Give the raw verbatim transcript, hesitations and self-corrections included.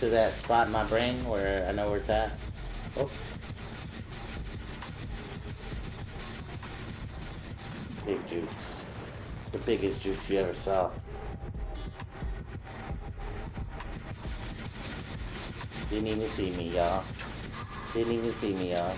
to that spot in my brain where I know where it's at. Oh. Big jukes. The biggest jukes you ever saw. Didn't even see me, y'all. Didn't even see me, y'all.